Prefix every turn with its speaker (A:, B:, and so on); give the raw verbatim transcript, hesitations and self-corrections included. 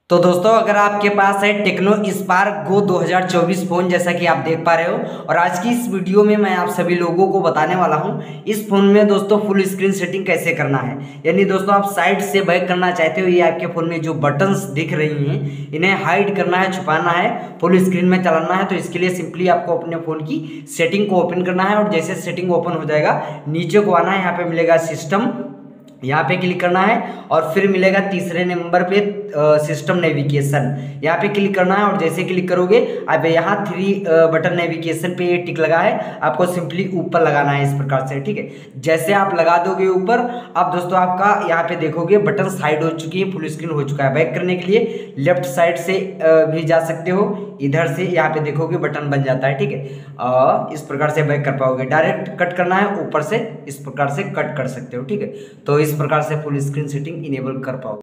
A: तो दोस्तों अगर आपके पास है टेक्नो स्पार्क गो दो हज़ार चौबीस फ़ोन, जैसा कि आप देख पा रहे हो, और आज की इस वीडियो में मैं आप सभी लोगों को बताने वाला हूं इस फ़ोन में दोस्तों फुल स्क्रीन सेटिंग कैसे करना है। यानी दोस्तों आप साइड से बैक करना चाहते हो, ये आपके फ़ोन में जो बटन्स दिख रही हैं इन्हें हाइड करना है, छुपाना है, फुल स्क्रीन में चलाना है। तो इसके लिए सिंपली आपको अपने फ़ोन की सेटिंग को ओपन करना है और जैसे सेटिंग ओपन हो जाएगा नीचे को आना है, यहाँ पर मिलेगा सिस्टम, यहाँ पे क्लिक करना है और फिर मिलेगा तीसरे नंबर पे सिस्टम नेविगेशन, यहाँ पे क्लिक करना है और जैसे क्लिक करोगे अब यहाँ थ्री बटन नेविगेशन पे ये टिक लगा है, आपको सिंपली ऊपर लगाना है इस प्रकार से। ठीक है, जैसे आप लगा दोगे ऊपर, अब दोस्तों आपका यहाँ पे देखोगे बटन साइड हो चुकी है, फुल स्क्रीन हो चुका है। बैक करने के लिए लेफ्ट साइड से भी जा सकते हो, इधर से यहाँ पे देखोगे बटन बन जाता है। ठीक है, और इस प्रकार से बैक कर पाओगे। डायरेक्ट कट करना है ऊपर से, इस प्रकार से कट कर सकते हो। ठीक है, तो इस प्रकार से फुल स्क्रीन सेटिंग इनेबल कर पाओगे।